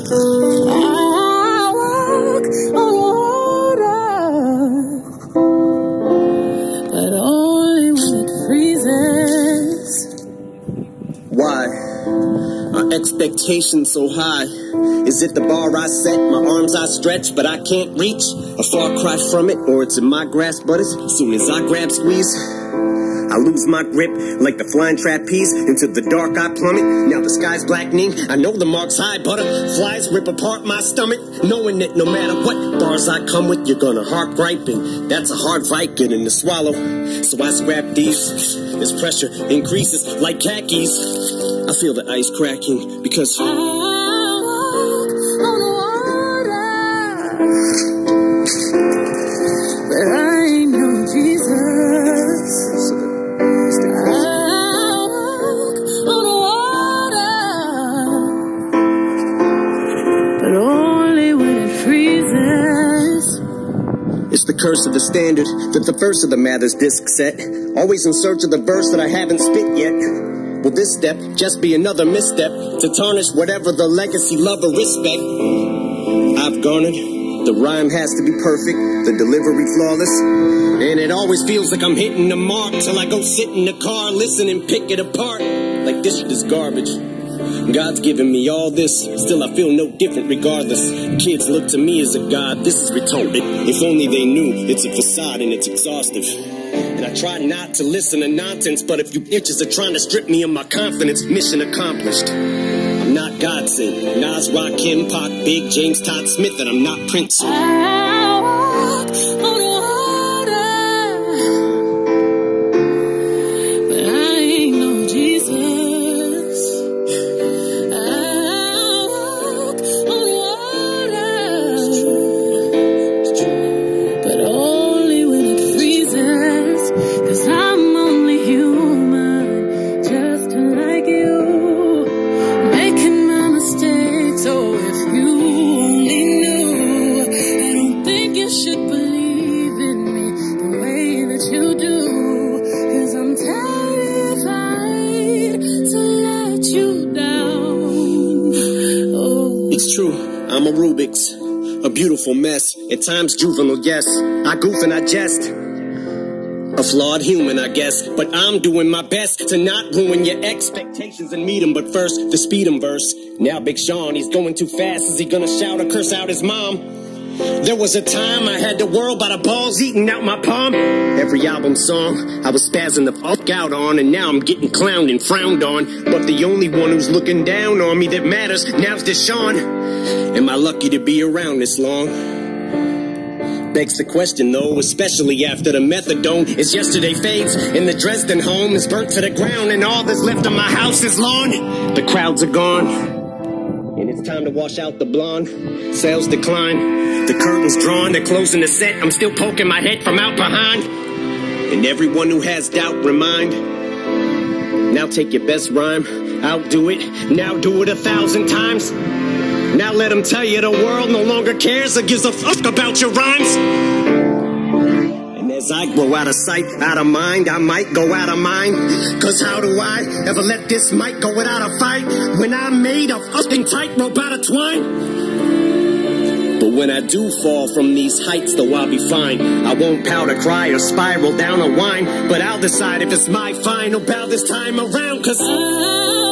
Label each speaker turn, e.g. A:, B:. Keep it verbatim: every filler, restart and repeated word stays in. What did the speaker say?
A: walk on water, but only when it freezes.
B: Why are expectations so high? Is it the bar I set, my arms I stretch, but I can't reach? A far cry from it, or it's in my grasp, but as soon as I grab squeeze, I lose my grip like the flying trapeze. Into the dark I plummet. Now the sky's blackening. I know the mark's high. Butterflies rip apart my stomach, knowing that no matter what bars I come with, you're gonna heart griping. That's a hard fight getting to swallow. So I scrap these. This pressure increases like khakis. I feel the ice cracking because
A: I walk on water, but I ain't no Jesus.
B: It's the curse of the standard, that the first of the Mathers disc set. Always in search of the verse that I haven't spit yet. Will this step just be another misstep to tarnish whatever the legacy, love, or respect I've garnered? The rhyme has to be perfect, the delivery flawless, and it always feels like I'm hitting the mark till I go sit in the car, listen and pick it apart like this shit is garbage. God's given me all this, still I feel no different regardless. Kids look to me as a god, this is retarded. If only they knew, it's a facade and it's exhaustive. And I try not to listen to nonsense, but if you bitches are trying to strip me of my confidence, mission accomplished. I'm not God sent, Nas, Rakim, Pac, Big, James, Todd Smith, and I'm not Prince.
A: I walk on water, but I ain't no Jesus.
B: I'm a Rubik's, a beautiful mess, at times juvenile, yes. I goof and I jest, a flawed human, I guess. But I'm doing my best to not ruin your expectations and meet him. But first, the speed 'em verse. Now Big Sean, he's going too fast. Is he gonna shout or curse out his mom? There was a time I had the world by the balls eating out my palm. Every album song I was spazzing the fuck out on, and now I'm getting clowned and frowned on. But the only one who's looking down on me that matters now's Deshaun. Am I lucky to be around this long? Begs the question though, especially after the methadone is yesterday fades and the Dresden home is burnt to the ground and all that's left of my house is lawn. The crowds are gone and it's time to wash out the blonde. Sales decline, the curtains drawn, they're closing the set. I'm still poking my head from out behind. And everyone who has doubt, remind. Now take your best rhyme, outdo it, now do it a thousand times. Now let them tell you the world no longer cares or gives a fuck about your rhymes. And as I grow out of sight, out of mind, I might go out of mind. Cause how do I ever let this mic go without a fight when I'm made of fucking tightrope out of twine? But when I do fall from these heights, though I'll be fine. I won't pout or cry or spiral down a whine, but I'll decide if it's my final bow this time around. Cause I